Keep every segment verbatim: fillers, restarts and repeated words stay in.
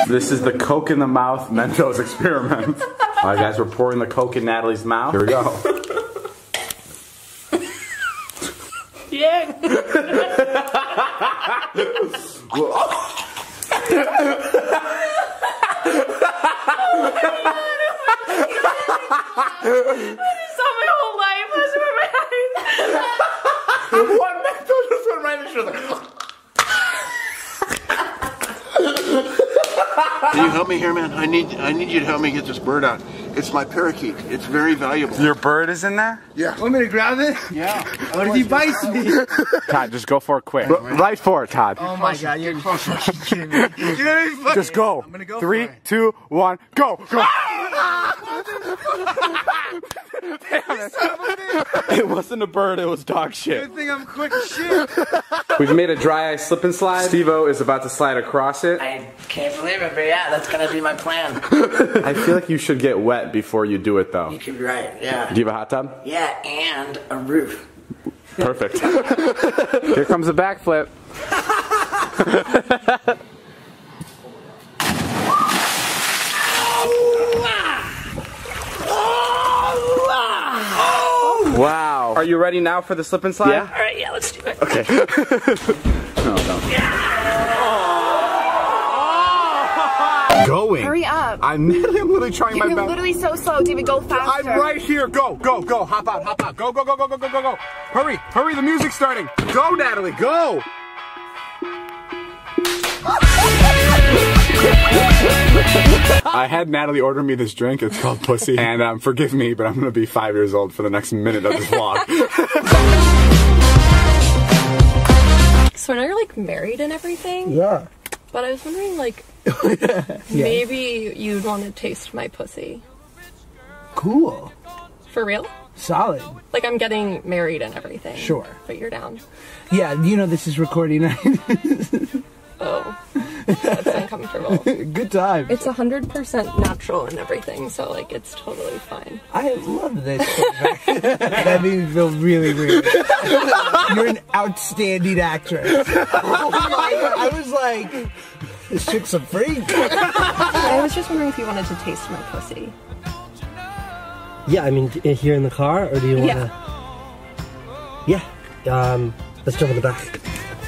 This is the Coke in the mouth Mentos experiment. Alright guys, we're pouring the Coke in Natalie's mouth. Here we go. Yeah. Saw my whole life. That's where my eyes. One Mentos just went right in the shoulder. Can you help me here, man? I need I need you to help me get this bird out. It's my parakeet. It's very valuable. Your bird is in there? Yeah. Want me to grab it? Yeah. What if he bites me? Todd, just go for it quick. R right for it, Todd. Oh my god, you're fucking kidding me. You're Just go. I'm gonna go Three, for it. two, one, go. Go. It wasn't a bird, it was dog shit. Good thing I'm quick as shit. We've made a dry ice slip and slide. Steve-O is about to slide across it. I can't believe it, but yeah, that's gonna be my plan. I feel like you should get wet before you do it though. You could be right, yeah. Do you have a hot tub? Yeah, and a roof. Perfect. Here comes the backflip. Wow. Are you ready now for the slip and slide? Yeah. All right, yeah, let's do it. Okay. No, don't. Going. Hurry up. I'm literally trying You're my best. literally so slow, David. Go faster. I'm right here. Go, go, go. Hop out, hop out. Go, go, go, go, go, go, go, go. Hurry, hurry. The music's starting. Go, Natalie. Go. I had Natalie order me this drink. It's called Pussy. And um, forgive me, but I'm going to be five years old for the next minute of this vlog. So I know you're like married and everything. Yeah. But I was wondering, like, Yeah. maybe you'd want to taste my pussy. Cool. For real? Solid. Like, I'm getting married and everything. Sure. But you're down. Yeah, you know this is recording night. Oh. That's uncomfortable. Good time. It's one hundred percent natural and everything, so, like, it's totally fine. I love this. That made me feel really weird. You're an outstanding actress. I was like, this chick's a freak. I was just wondering if you wanted to taste my pussy. Yeah, I mean, d- here in the car, or do you want to? Yeah. Yeah. Um, let's jump in the back.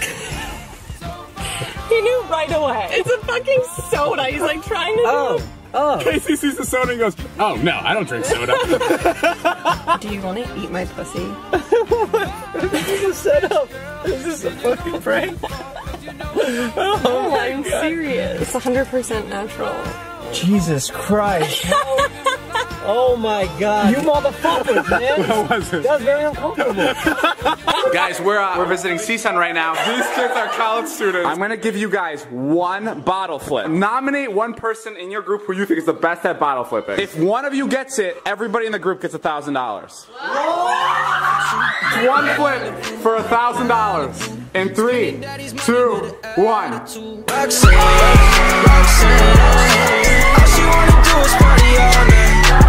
He knew right away. It's a fucking soda. He's like trying to. Oh, oh. Casey sees the soda and goes, oh no, I don't drink soda. Do you want to eat my pussy? This is a setup. This is a fucking prank. Oh, I'm serious. It's one hundred percent natural. Jesus Christ. Oh my god. You motherfuckers, man. What was it? That was very uncomfortable. Guys, we're uh, we're visiting C S U N right now. These kids are college students. I'm gonna give you guys one bottle flip. Nominate one person in your group who you think is the best at bottle flipping. If one of you gets it, everybody in the group gets a thousand dollars. One flip for a thousand dollars. In three, two, one. Roxanne, Roxanne, all she wanna do is party all night.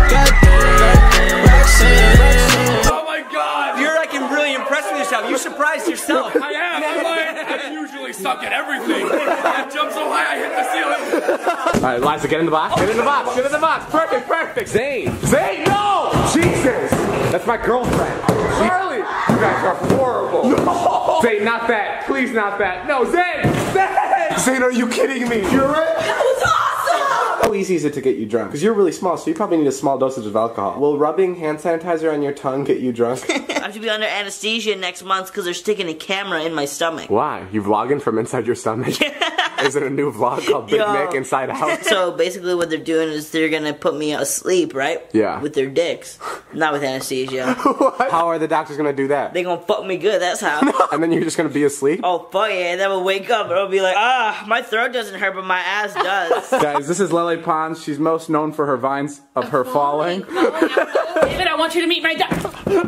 Roxanne. Oh my god! You're like really impressing yourself. You surprised yourself. I am. I'm like, I usually suck at everything. I jumped so high I hit the ceiling. Alright, Liza, get in the box. Get in the box. Get in the box. Perfect, perfect. Zane. Zane, no! Jesus! That's my girlfriend. Charlie! You guys are horrible. No! Zane, not that. Please, not that. No, Zane! Zane! Zane, are you kidding me? You're it? That was awesome! How easy is it to get you drunk? Because you're really small, so you probably need a small dosage of alcohol. Will rubbing hand sanitizer on your tongue get you drunk? I have to be under anesthesia next month because they're sticking a camera in my stomach. Why? You vlogging from inside your stomach? Is it a new vlog called Big Yo. Nick Inside Out? So basically what they're doing is they're gonna put me asleep, right? Yeah. With their dicks. Not with anesthesia. What? How are the doctors gonna do that? They gonna fuck me good, that's how. And then you're just gonna be asleep? Oh fuck yeah, and then we'll wake up and I'll be like, ah, my throat doesn't hurt but my ass does. Guys, this is Lele Pons. She's most known for her vines of her falling. David, I want you to meet my dad.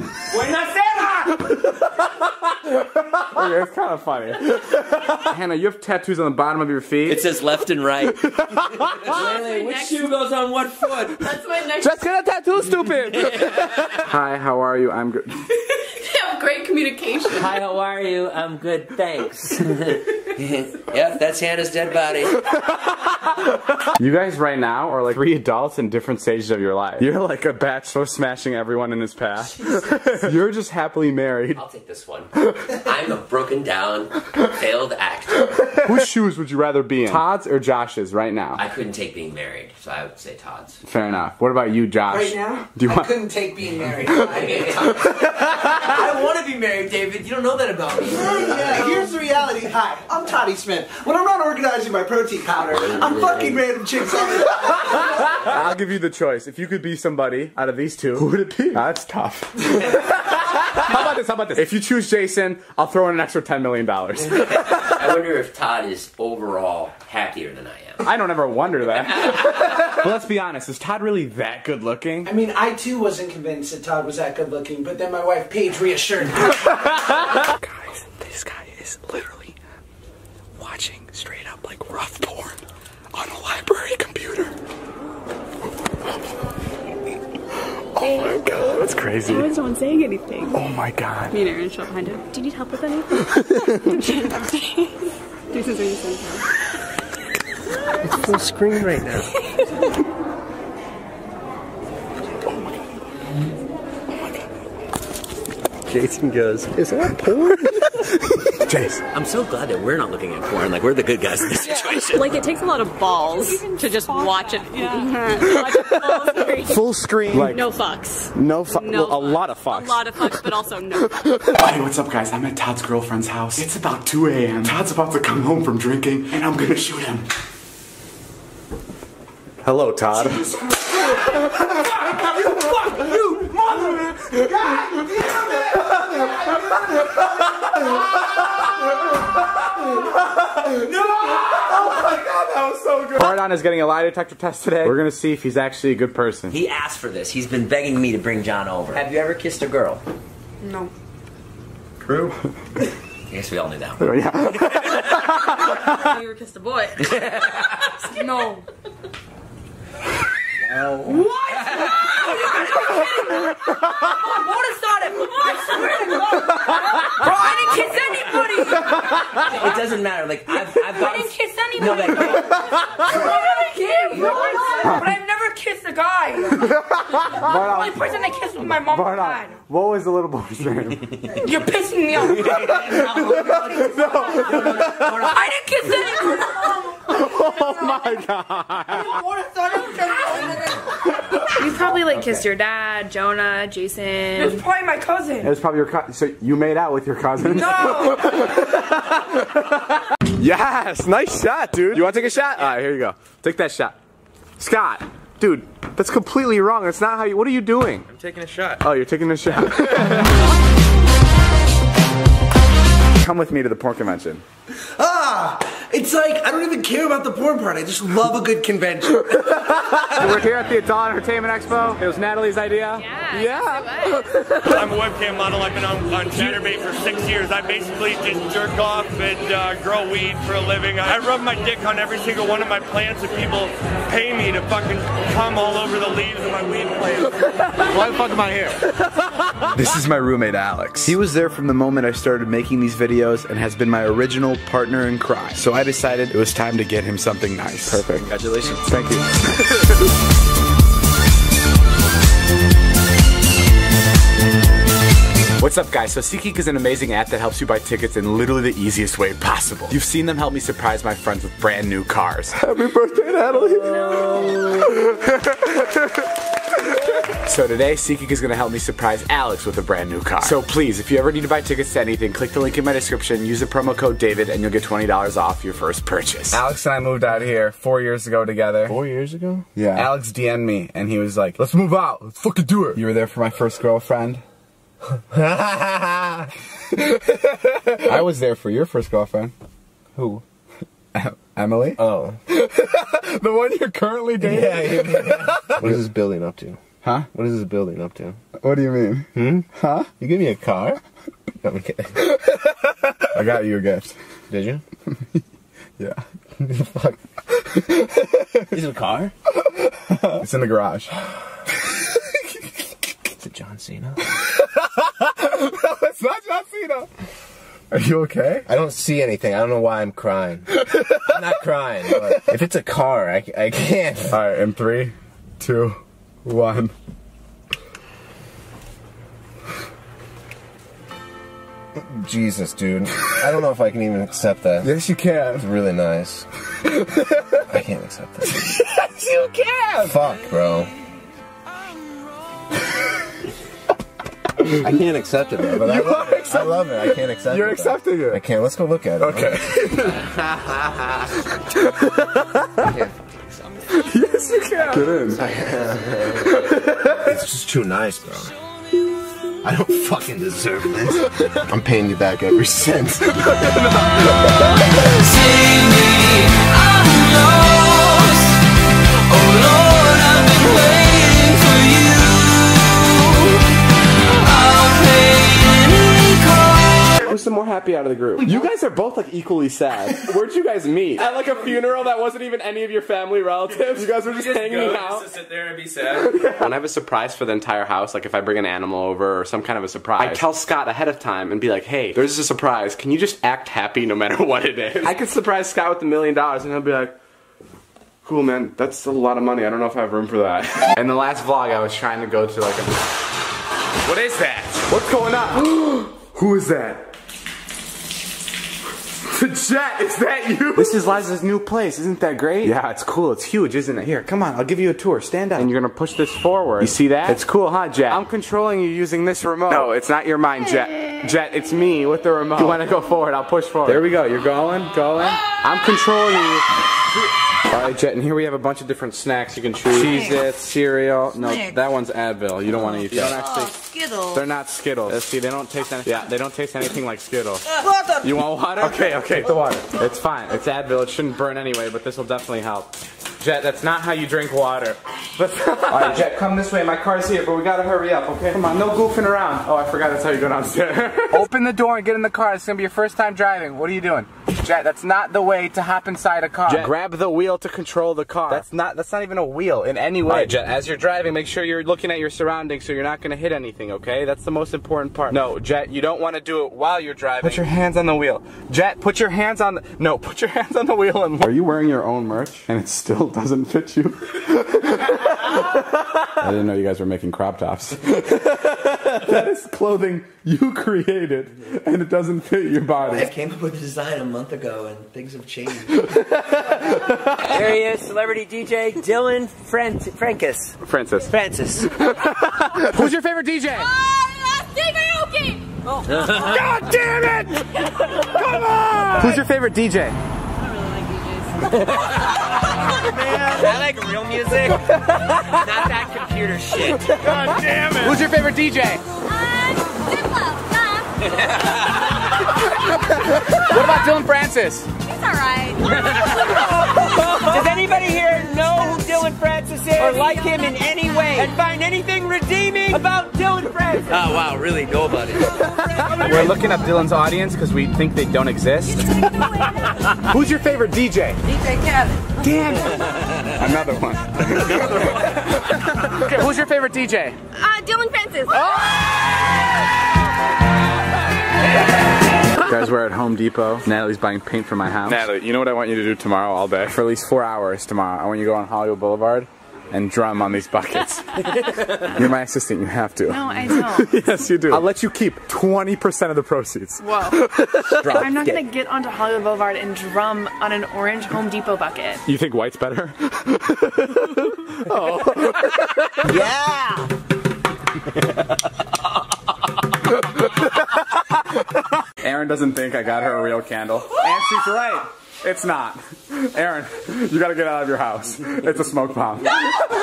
Okay, it's kind of funny. Hannah, you have tattoos on the bottom of your feet. It says left and right. Lele, which shoe goes on what foot? That's my next. Just get a tattoo, stupid! Hi, how are you? I'm good. Of great communication. Hi, how are you? I'm good, thanks. Yep, that's Hannah's dead body. You guys right now are like three adults in different stages of your life. You're like a bachelor smashing everyone in his path. You're just happily married. I'll take this one. I'm a broken down, failed actor. Whose shoes would you rather be in? Todd's or Josh's right now? I couldn't take being married, so I would say Todd's. Fair enough. What about you, Josh? Right now? Do you I want couldn't take being married. I don't want to be married, David. You don't know that about me. Yeah, here's the reality. Hi, I'm Toddy Smith. When I'm not organizing my protein powder, I'm fucking random chicks all the time. I'll give you the choice. If you could be somebody out of these two, who would it be? That's tough. How about this? How about this? If you choose Jason, I'll throw in an extra ten million dollars. I wonder if Todd is overall happier than I am. I don't ever wonder that. But let's be honest, is Todd really that good looking? I mean, I too wasn't convinced that Todd was that good looking, but then my wife Paige reassured me. Guys, this guy is literally watching straight up like rough porn on a library computer. Oh my god, that's crazy. How is no one saying anything? Oh my god. Me and Aaron show up behind him. Do you need help with anything? Jason's really saying It's full screen right now. Jason goes, is that porn? Jace. I'm so glad that we're not looking at porn. Like, we're the good guys in this situation. Like, it takes a lot of balls to just watch it. Yeah. Watch it full screen. Full screen. Like, no fucks. No fucks. No well, a fucks. lot of fucks. A lot of fucks, but also no fucks. Hey, what's up, guys? I'm at Todd's girlfriend's house. It's about two A M Todd's about to come home from drinking, and I'm gonna shoot him. Hello, Todd. You mother! God damn it! No! Oh my god, that was so good. Pardon is getting a lie detector test today. We're gonna see if he's actually a good person. He asked for this. He's been begging me to bring John over. Have you ever kissed a girl? No. True. I guess we all knew that Oh, one. yeah. You ever kissed a boy? No. Oh. What? What is that? I swear to God. Bro, I didn't kiss anybody. It doesn't matter. Like, I've, I've got. I didn't kiss anybody. No, that. But I've never kissed a guy. The only person I kissed was my mom and dad. What was the little boy's name? You're pissing me off. I didn't kiss anyone. Oh my god. You probably like kissed your dad, Jonah, Jason. It was probably my cousin. It was probably your cousin. So you made out with your cousin? No. Yes, nice shot, dude. You want to take a shot? All right, here you go. Take that shot. Scott, dude, that's completely wrong. That's not how you, what are you doing? I'm taking a shot. Oh, you're taking a shot. Come with me to the porn convention. Ah! It's like, I don't even care about the porn part. I just love a good convention. We're here at the Adult Entertainment Expo. It was Natalie's idea. Yeah. Yeah. I'm a webcam model. I've been on, on Chatterbait for six years. I basically just jerk off and uh, grow weed for a living. I rub my dick on every single one of my plants and people pay me to fucking come all over the leaves of my weed plants. Why the fuck am I here? This is my roommate Alex. He was there from the moment I started making these videos and has been my original partner in crime. So I decided it was time to get him something nice. Perfect. Congratulations. Thank you. What's up, guys? So SeatGeek is an amazing app that helps you buy tickets in literally the easiest way possible. You've seen them help me surprise my friends with brand new cars. Happy birthday, Natalie! So today, SeatGeek is going to help me surprise Alex with a brand new car. So please, if you ever need to buy tickets to anything, click the link in my description, use the promo code David, and you'll get twenty dollars off your first purchase. Alex and I moved out here four years ago together. Four years ago? Yeah. Alex D M'd me, and he was like, let's move out. Let's fucking do it. You were there for my first girlfriend? I was there for your first girlfriend. Who? Emily? Oh. The one you're currently dating? Yeah, yeah. What is this building up to? Huh? What is this building up to? What do you mean? Hmm? Huh? You give me a car? No, I'm kidding. I got you a gift. Did you? Yeah. Fuck. Is it a car? It's in the garage. Is it John Cena? No, it's not John Cena. Are you okay? I don't see anything. I don't know why I'm crying. I'm not crying, but if it's a car, I, I can't. Alright, in three, two, one. Jesus, dude. I don't know if I can even accept that. Yes, you can. It's really nice. I can't accept that. Yes, you can! Fuck, bro. I can't accept it, though, but I love it. I love it. I can't accept You're it. You're accepting though. it. I can't. Let's go look at it. Okay. Okay. Yes, you can. Get in. It's just too nice, bro. I don't fucking deserve this. I'm paying you back every cent. See me, I'm lost. Oh Lord, I've been waiting for you. I'll pay any cost. Who's the more happy out of the group? You guys are both like equally sad. Where'd you guys meet? At like a funeral that wasn't even any of your family relatives? You guys were just, just hanging go out? Just to sit there and be sad. When I have a surprise for the entire house, like if I bring an animal over or some kind of a surprise, I tell Scott ahead of time and be like, hey, there's a surprise. Can you just act happy no matter what it is? I could surprise Scott with a million dollars and he'll be like, cool, man, that's a lot of money. I don't know if I have room for that. In the last vlog, I was trying to go to like a... What is that? What's going on? Who is that? Jet, is that you? This is Liza's new place. Isn't that great? Yeah, it's cool. It's huge, isn't it? Here, come on. I'll give you a tour. Stand up. And you're gonna push this forward. You see that? It's cool, huh, Jet? I'm controlling you using this remote. No, it's not your mind, Jet. Jet, it's me with the remote. You wanna go forward? I'll push forward. There we go. You're going, going. I'm controlling you. Alright, Jet, and here we have a bunch of different snacks you can choose. Cheez-Its, cereal. No, that one's Advil. You don't want to eat that. You don't actually. Skittles. They're not Skittles. Uh, see, they don't taste any. Yeah, they don't taste anything like Skittles. You want water? Okay, okay. Take the water. It's fine. It's Advil. It shouldn't burn anyway, but this will definitely help. Jet, that's not how you drink water. Alright, Jet, come this way. My car's here, but we gotta hurry up, okay? Come on, no goofing around. Oh, I forgot that's how you go downstairs. Open the door and get in the car. It's gonna be your first time driving. What are you doing? Jet, that's not the way to hop inside a car. Jet, grab the wheel to control the car. That's not that's not even a wheel in any way. Alright, Jet, as you're driving, make sure you're looking at your surroundings so you're not gonna hit anything, okay? That's the most important part. No, Jet, you don't want to do it while you're driving. Put your hands on the wheel. Jet, put your hands on the No, put your hands on the wheel and Are you wearing your own merch and it still doesn't fit you? I didn't know you guys were making crop tops. That is clothing you created and it doesn't fit your body. I came up with a design a month ago and things have changed. There he is, celebrity D J Dylan Fran Francis. Francis. Francis. Who's your favorite D J? Uh, Steve Aoki! Oh. God damn it! Come on! Who's your favorite D J? Man, I like real music, not that computer shit. God damn it! Who's your favorite D J? Uh, Diplo, What about Dylan Francis? He's alright. Does anybody here know who Dylan Francis is? Or like him in any way? And find anything redeeming about Dylan Francis? Oh wow, really? Go about it. We're looking up Dylan's audience because we think they don't exist. Who's your favorite D J? D J Kevin. Damn it! Another one. Okay, who's your favorite D J? Uh, Dylan Francis. Oh! Guys, we're at Home Depot. Natalie's buying paint for my house. Natalie, you know what I want you to do tomorrow all day? For at least four hours tomorrow, I want you to go on Hollywood Boulevard and drum on these buckets. You're my assistant, you have to. No, I don't. Yes, you do. I'll let you keep twenty percent of the proceeds. Whoa. I'm not gonna get onto Hollywood Boulevard and drum on an orange Home Depot bucket. You think white's better? Oh. Yeah! Aaron doesn't think I got her a real candle. And she's right. It's not. Aaron, you gotta get out of your house. It's a smoke bomb. It's a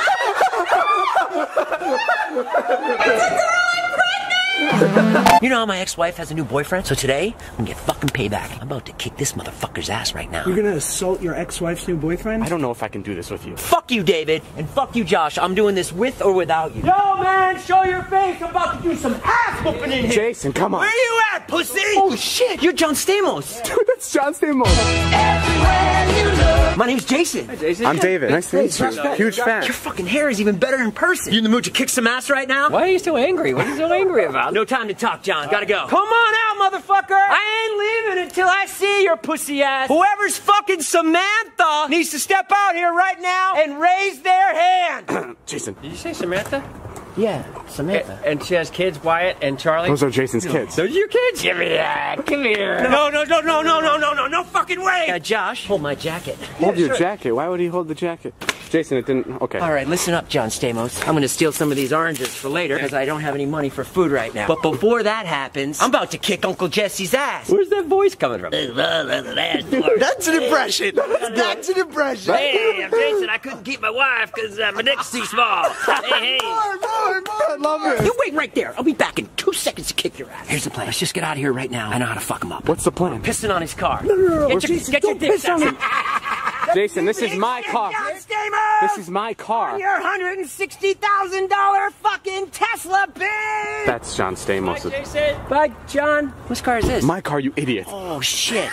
girl, I'm pregnant! You know how my ex-wife has a new boyfriend? So today, I'm gonna get fucking payback. I'm about to kick this motherfucker's ass right now. You're gonna assault your ex-wife's new boyfriend? I don't know if I can do this with you. Fuck you, David, and fuck you, Josh. I'm doing this with or without you. Yo, man, show your face. I'm about to do some ass whooping in here. Jason, come on. Where you at, pussy? Oh, shit, you're John Stamos. Dude, that's John Stamos. Everywhere you look. My name's Jason. Hi, Jason. I'm David. Nice to meet you. Hey, Huge fan. Your fucking hair is even better in person. You in the mood to kick some ass right now? Why are you so angry? What are you so angry about? No time to talk, John. Gotta go. Come on out, motherfucker. I ain't leaving until I see your pussy ass. Whoever's fucking Samantha needs to step out here right now and raise their hand. Jason. Did you say Samantha? Yeah, Samantha. A- and she has kids, Wyatt and Charlie? Those are Jason's kids. Those are your kids? Give me that. Come here. No, no, no, no, no, no, no, no, no fucking way. Uh, Josh, hold my jacket. Hold Yeah, your sure. jacket. Why would he hold the jacket? Jason, it didn't. Okay. All right, listen up, John Stamos. I'm gonna steal some of these oranges for later because I don't have any money for food right now. But before that happens, I'm about to kick Uncle Jesse's ass. Where's that voice coming from? That's an impression. That's an impression. Hey, I'm Jason. I couldn't keep my wife because uh, my dick's too small. Hey, hey. More, more, more. I love it. You wait right there. I'll be back in two seconds to kick your ass. Here's the plan. Let's just get out of here right now. I know how to fuck him up. What's the plan? Pissing on his car. No, no, no, no. Get your, Jason, get your don't dick piss on him. sucking. Jason, this is my car. John Stamos! This is my car. Your one hundred sixty thousand dollar fucking Tesla, bitch! That's John Stamos'. Bye, Jason. Bye, John. Whose car is this? My car, you idiot. Oh, shit.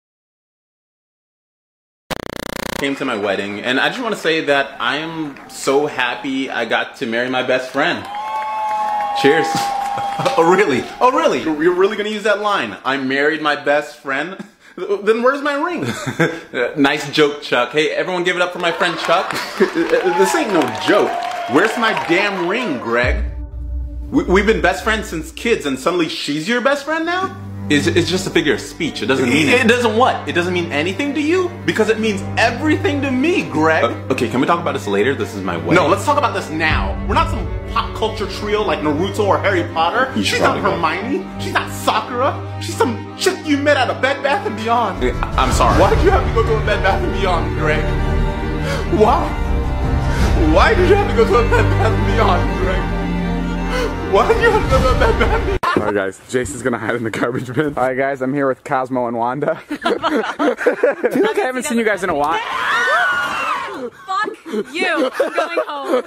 Came to my wedding, and I just want to say that I am so happy I got to marry my best friend. Cheers. Oh, really? Oh, really? You're really gonna use that line? I married my best friend? Then where's my ring? Nice joke, Chuck. Hey, everyone give it up for my friend Chuck. This ain't no joke. Where's my damn ring, Greg? We, we've been best friends since kids, and suddenly she's your best friend now? It's, it's just a figure of speech. It doesn't mean it. It doesn't what? It doesn't mean anything to you? Because it means everything to me, Greg. Uh, okay, can we talk about this later? This is my wedding. No, let's talk about this now. We're not some pop culture trio like Naruto or Harry Potter. You She's not Hermione. Go. She's not Sakura. She's some chick you met at a Bed Bath and Beyond. I'm sorry. Why did you have to go to a Bed Bath and Beyond, Greg? Why? Why did you have to go to a Bed Bath and Beyond, Greg? Why did you have to go to a Bed Bath and Beyond? Alright guys, Jason's gonna hide in the garbage bin. Alright guys, I'm here with Cosmo and Wanda. I feel like I haven't seen you guys in a while. Fuck you. I'm going home.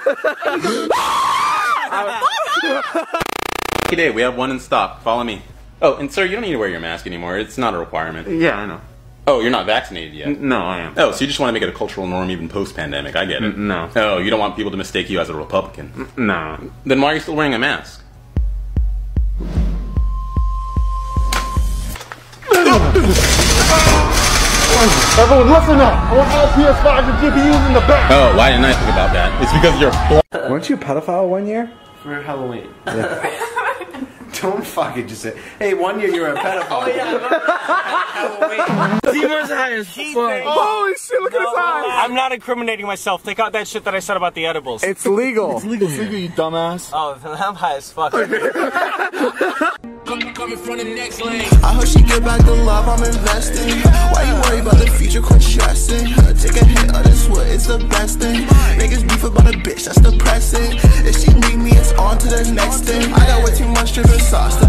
Lucky day, we have one in stock. Follow me. Oh, and sir, you don't need to wear your mask anymore. It's not a requirement. Yeah, I know. Oh, you're not vaccinated yet? N no, I am. Oh, so you just want to make it a cultural norm even post-pandemic. I get it. N no. Oh, you don't want people to mistake you as a Republican? N no. Then why are you still wearing a mask? Everyone listen up! I want all P S fives and G P Us in the back! Oh, why didn't I think about that? It's because you're bl- Weren't you a pedophile one year? For Halloween. Yeah. Don't fucking just say, hey, one year you were a pedophile. Oh, yeah. Halloween. He was high as fuck. Holy shit, look at his eyes! I'm not incriminating myself. Take out that shit that I said about the edibles. It's legal. It's legal, it's legal, you dumbass. Oh, then I'm high as fuck. Coming from the next lane. I hope she get back the love I'm investing. Why you worry about the future, quit stressing? Take a hit of this wood, it's the best thing. Niggas beef about a bitch, that's depressing. If she leave me, it's on to the next thing. I got way too much dripping sauce.